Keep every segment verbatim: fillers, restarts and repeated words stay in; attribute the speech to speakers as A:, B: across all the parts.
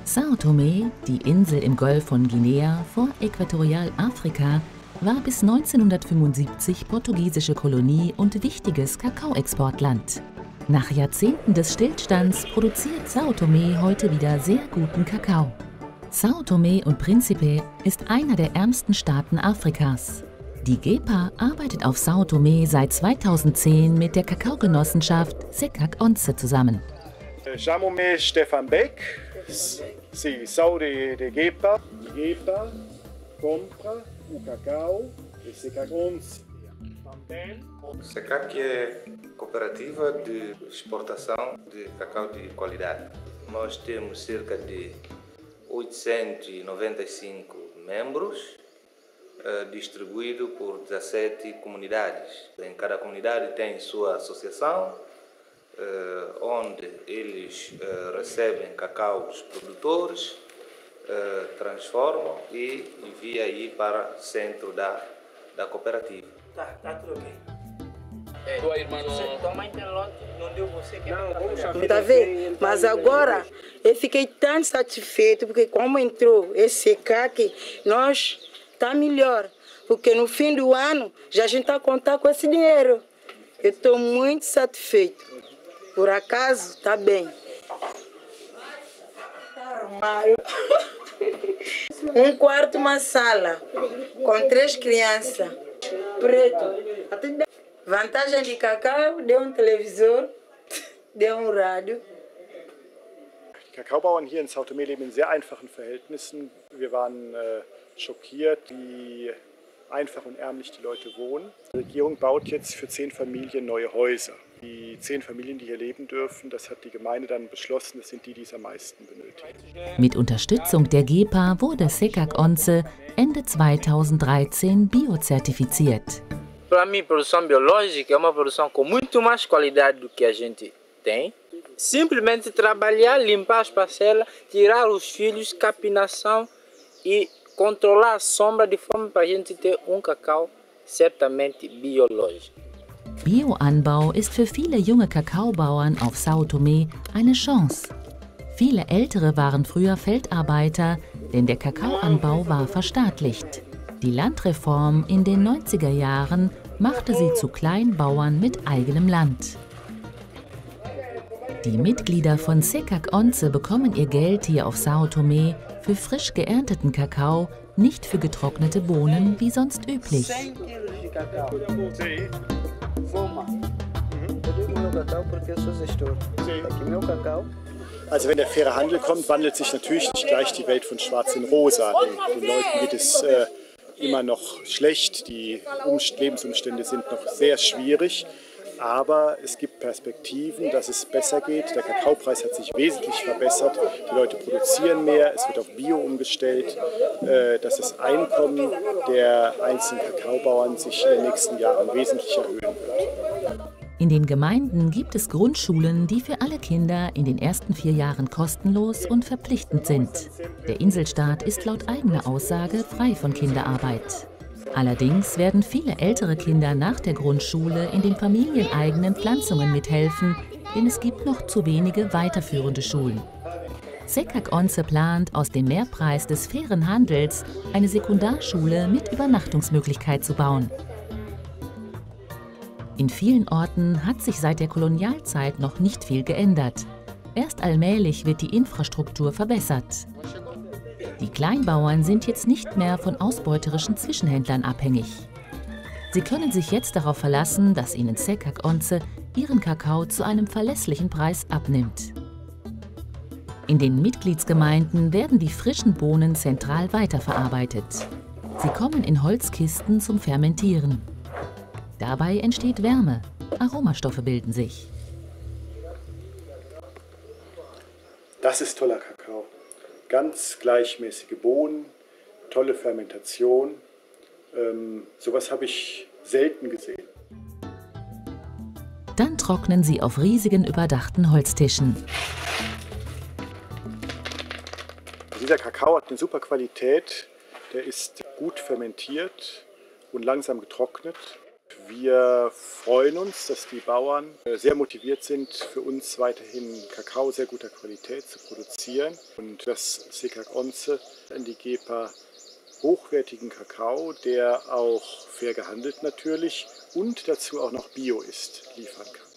A: São Tomé, die Insel im Golf von Guinea vor Äquatorialafrika, war bis neunzehnhundertfünfundsiebzig portugiesische Kolonie und wichtiges Kakaoexportland. Nach Jahrzehnten des Stillstands produziert São Tomé heute wieder sehr guten Kakao. São Tomé und Príncipe ist einer der ärmsten Staaten Afrikas. Die G E P A arbeitet auf São Tomé seit zweitausendzehn mit der Kakaogenossenschaft SECAC ONCE zusammen.
B: Chamo-me Stefan Beck, sim, sou de, de G E P A. G E P A compra o cacau de SECAC ONCE.
C: SECAC é cooperativa de exportação de cacau de qualidade. Nós temos cerca de oitocentos e noventa e cinco membros, uh, distribuído por dezessete comunidades. Em cada comunidade tem sua associação, uh, onde eles uh, recebem cacau dos produtores, uh, transformam e enviam aí para o centro da, da cooperativa.
D: Tá, tá tudo ok.
E: É, tua irmã não...
D: Você, tua mãe tem lote, não deu você que não, vamos
F: não tá vendo? Mas agora eu fiquei tão satisfeito porque como entrou esse SECAC, nós tá melhor. Porque no fim do ano já a gente tá contar com esse dinheiro. Eu estou muito satisfeito. Por acaso, tá bem. Armário. Um quarto, uma sala, com três crianças. Preto. Vantagem de cacau, deu um televisor, deu um rádio.
B: Die Kakaobauern hier in São Tomé leben in sehr einfachen Verhältnissen. Wir waren äh, schockiert, wie einfach und ärmlich die Leute wohnen. Die Regierung baut jetzt für zehn Familien neue Häuser. Die zehn Familien, die hier leben dürfen, das hat die Gemeinde dann beschlossen, das sind die, die es am meisten benötigen.
A: Mit Unterstützung der G E P A wurde SECAC ONCE Ende zweitausenddreizehn biozertifiziert.
D: Para mim, produção biológica é uma produção com muito mais qualidade do que a gente tem. Simplesmente trabalhar, limpar as parcelas, tirar os filhos, capinação e controlar a sombra de forma para a gente ter um cacau certamente biológico.
A: Bioanbau ist für viele junge Kakaobauern auf São Tomé eine Chance. Viele Ältere waren früher Feldarbeiter, denn der Kakaoanbau war verstaatlicht. Die Landreform in den neunziger Jahren machte sie zu Kleinbauern mit eigenem Land. Die Mitglieder von SECAC ONCE bekommen ihr Geld hier auf São Tomé für frisch geernteten Kakao, nicht für getrocknete Bohnen wie sonst üblich.
B: Also wenn der faire Handel kommt, wandelt sich natürlich nicht gleich die Welt von Schwarz in Rosa. Den, den Leuten geht es äh, immer noch schlecht, die Umst- Lebensumstände sind noch sehr schwierig. Aber es gibt Perspektiven, dass es besser geht. Der Kakaopreis hat sich wesentlich verbessert. Die Leute produzieren mehr, es wird auf Bio umgestellt, äh, dass das Einkommen der einzelnen Kakaobauern sich in den nächsten Jahren wesentlich erhöhen wird.
A: In den Gemeinden gibt es Grundschulen, die für alle Kinder in den ersten vier Jahren kostenlos und verpflichtend sind. Der Inselstaat ist laut eigener Aussage frei von Kinderarbeit. Allerdings werden viele ältere Kinder nach der Grundschule in den familieneigenen Pflanzungen mithelfen, denn es gibt noch zu wenige weiterführende Schulen. SECAC ONCE plant, aus dem Mehrpreis des fairen Handels eine Sekundarschule mit Übernachtungsmöglichkeit zu bauen. In vielen Orten hat sich seit der Kolonialzeit noch nicht viel geändert. Erst allmählich wird die Infrastruktur verbessert. Die Kleinbauern sind jetzt nicht mehr von ausbeuterischen Zwischenhändlern abhängig. Sie können sich jetzt darauf verlassen, dass ihnen SECAC ONCE ihren Kakao zu einem verlässlichen Preis abnimmt. In den Mitgliedsgemeinden werden die frischen Bohnen zentral weiterverarbeitet. Sie kommen in Holzkisten zum Fermentieren. Dabei entsteht Wärme, Aromastoffe bilden sich.
B: Das ist toller Kakao. Ganz gleichmäßige Bohnen, tolle Fermentation. Ähm, sowas habe ich selten gesehen.
A: Dann trocknen sie auf riesigen überdachten Holztischen.
B: Dieser Kakao hat eine super Qualität. Der ist gut fermentiert und langsam getrocknet. Wir freuen uns, dass die Bauern sehr motiviert sind, für uns weiterhin Kakao sehr guter Qualität zu produzieren und dass Sekak Once an die Gepa hochwertigen Kakao, der auch fair gehandelt natürlich und dazu auch noch bio ist, liefern kann.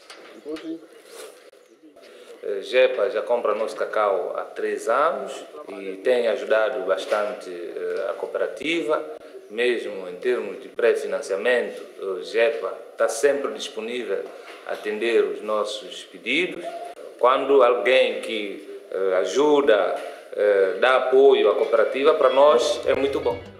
C: Gepa já compra nosso cacau há três anos e tem ajudado bastante a cooperativa, mesmo em termos de pré-financiamento. Gepa está sempre disponível a atender os nossos pedidos. Quando alguém que ajuda, dá apoio à cooperativa, para nós é muito bom.